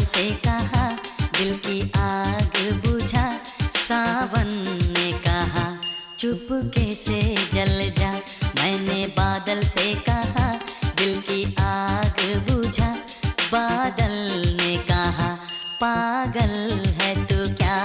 से कहा, दिल की आग बुझा। सावन ने कहा चुपके से जल जा। मैंने बादल से कहा, दिल की आग बुझा। बादल ने कहा पागल है तू क्या।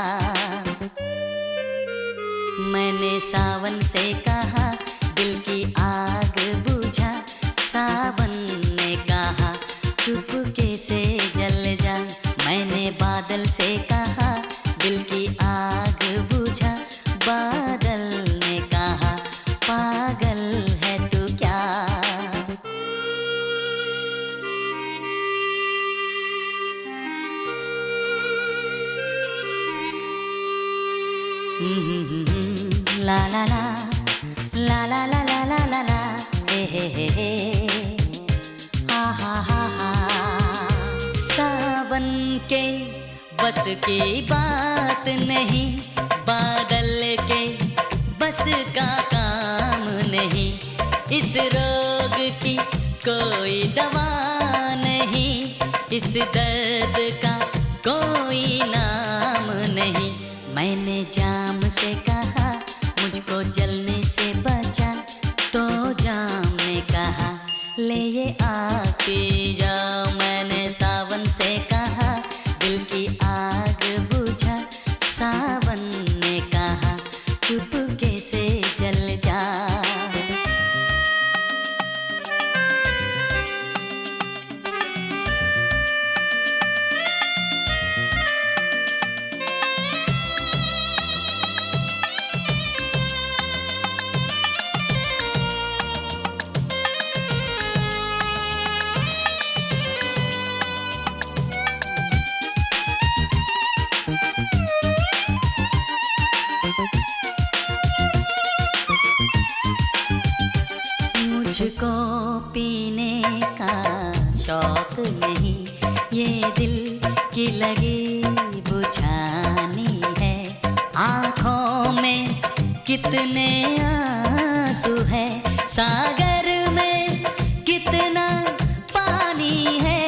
मैंने सावन से कहा, दिल की आग बुझा। सावन ने कहा चुपके से जल जा। मैंने बादल से कहा, दिल की आग बुझा। बादल ने कहा पागल है तू क्या। ला ला ला ला ला ला ला ला ला ला हे हा हा हा हा। सावन के बस की बात नहीं, बादल के बस का काम नहीं। इस रोग की कोई दवा नहीं, इस दर्द का कोई नाम नहीं। मैंने जाम से कहा मुझको जलने से बचा, तो जाम ने कहा ले ये आग पी जाओ। मैंने सावन से कहा, दिल की आग बुझा। सावन ने कहा चुपके से जल जा। मुझको पीने का शौक नहीं, ये दिल की लगी बुझानी है। आँखों में कितने आंसू है, सागर में कितना पानी है।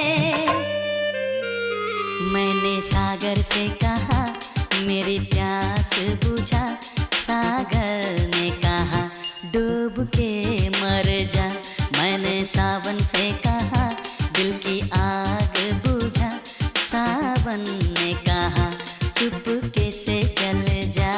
मैंने सागर से कहा मेरी प्यास बुझा। सागर ने कहा डूब के मर जा। मैंने सावन से कहा, दिल की आग बुझा। सावन ने कहा चुपके से जल जा।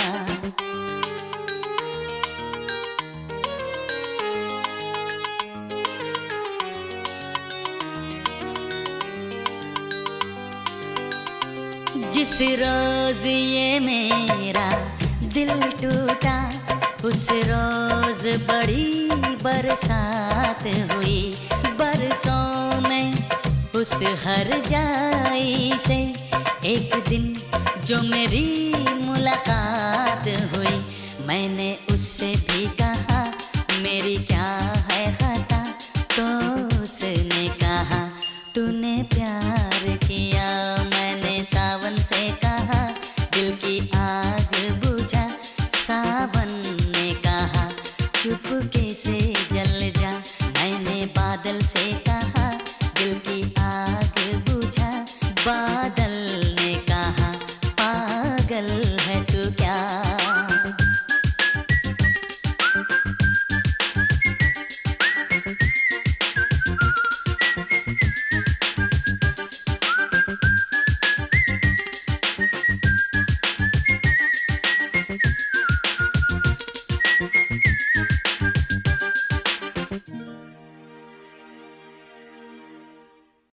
जिस रोज ये मेरा दिल टूटा, उस रोज बड़ी बरसात हुई। बरसों में उस हर जाई से एक दिन जो मेरी मुलाकात हुई। मैंने उससे भी कहा